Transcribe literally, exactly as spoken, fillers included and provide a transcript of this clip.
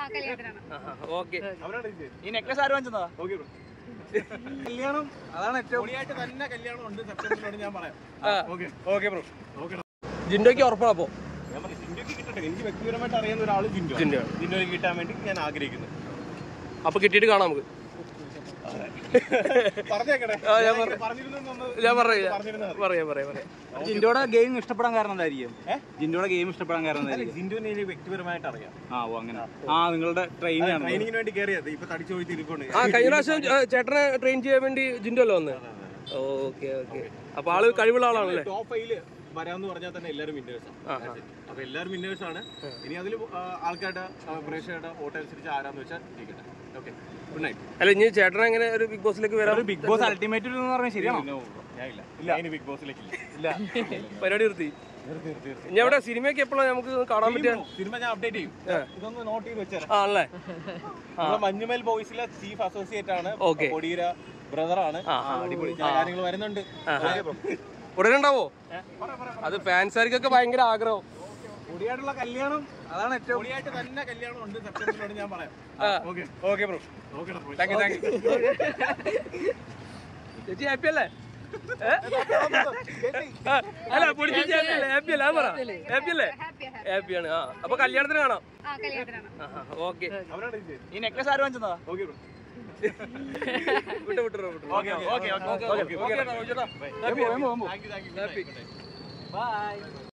Okay. ഈ necklace ആര് വാങ്ങിച്ചതാ? കല്യാണം അതാണ് ഏറ്റവും തന്നെ കല്യാണം ഉണ്ട് സെപ്റ്റംബറിലാണ് ഞാൻ പറയാം. Okay bro. ജിൻഡോയ്ക്ക് ഉറപ്പാണ്. അപ്പോ ഞാൻ പറഞ്ഞു ജിൻഡോയ്ക്ക് കിട്ടട്ടെ. എനിക്ക് വ്യക്തിപരമായിട്ട് അറിയുന്ന ഒരാൾ ജിൻഡോ ജിൻഡോ ജിൻഡോയ്ക്ക് കിട്ടാൻ വേണ്ടി ഞാൻ ആഗ്രഹിക്കുന്നു. അപ്പൊ കിട്ടിയിട്ട് കാണാം നമുക്ക്. ജിൻഡോയുടെ ഗെയിം ഇഷ്ടപ്പെടാൻ കാരണം എന്തായിരിക്കും? ജിൻഡോയുടെ ഗെയിം ഇഷ്ടപ്പെടാൻ കാരണം ജിൻഡോനെ എനിക്ക് വ്യക്തിപരമായിട്ട് അറിയാം. ആ ഓ അങ്ങനെ. ആ നിങ്ങളുടെ ട്രെയിനിങ് ട്രെയിനിങ്ങിന് വേണ്ടി കയറിയത്. ഇപ്പൊ തടിച്ചു പോയി തിരിക്കൊണ്ട്. ആ കഴിഞ്ഞ പ്രാവശ്യം ചേട്ടനെ ട്രെയിൻ ചെയ്യാൻ വേണ്ടി ജിൻഡോ അല്ലേ വന്നത്? Okay okay. അപ്പൊ ആള് കഴിവുള്ള ആളാണല്ലേ? ടോപ്പ് ഫൈവില് വരാന്ന് പറഞ്ഞാൽ തന്നെ എല്ലാവരും വിന്നേഴ്സ് ആണ്. അപ്പൊ എല്ലാവരും വിന്നേഴ്സ് ആണ്. ഇനി അതിൽ ആൾക്കാരുടെ പ്രേക്ഷകരുടെ വോട്ടനുസരിച്ച് ആരാന്ന് വെച്ചാൽ ഇരിക്കട്ടെ. Okay, good night. അല്ല ഇനി ചേട്ടൻ എങ്ങനെ ഒരു ബിഗ് ബോസിലേക്ക് വരാം? ബിഗ് ബോസ് അൾട്ടിമേറ്റ് എന്ന് പറഞ്ഞാൽ ശരിയാണോ? ഇല്ല, ബിഗ് ബോസിലേക്ക് ഇല്ല. പരിപാടി നിർത്തി. ഇനി അവിടെ സിനിമയൊക്കെ എപ്പോഴാണ് നമുക്ക് കാണാൻ പറ്റിയ? സിനിമ ഞാൻ അപ്ഡേറ്റ് ചെയ്യും. ഇതൊന്ന് നോട്ട് ചെയ്ത് വെച്ചാൽ ആണല്ലേ? മഞ്ഞുമൽ ബോയ്സിലെ ചീഫ് അസോസിയേറ്റ് ആണ്. കൊടിയര ബ്രദർ ആണ്. അടിപൊളി കാര്യങ്ങൾ വരുന്നുണ്ട്. ഉടനെ ഉണ്ടാവോ? അത് ഫാൻസാർക്കൊക്കെ ഭയങ്കര ആഗ്രഹം. പൊടിയായിട്ടുള്ള കല്യാണം അതാണ് ഏറ്റവും പൊടിയായിട്ട് തന്നെ കല്യാണം ഉണ്ട് സെപ്റ്റംബറിലാണ് ഞാൻ പറയാം. Okay bro. Thank you thank you. ചേച്ചി ഹാപ്പി അല്ലേ? അല്ല പൊടി ചേച്ചി ഹാപ്പി അല്ലേ? ഹാപ്പി അല്ലേ? പറ ഹാപ്പി അല്ലേ? ഹാപ്പിയാണ്. ആ അപ്പൊ കല്യാണത്തിന് കാണാം. ഓക്കെ. ഈ നെക്ലസ് ആര് വാങ്ങിച്ചതാ? വിട്ടു വിട്ടു വിട്ടു. Okay okay okay. ബൈ.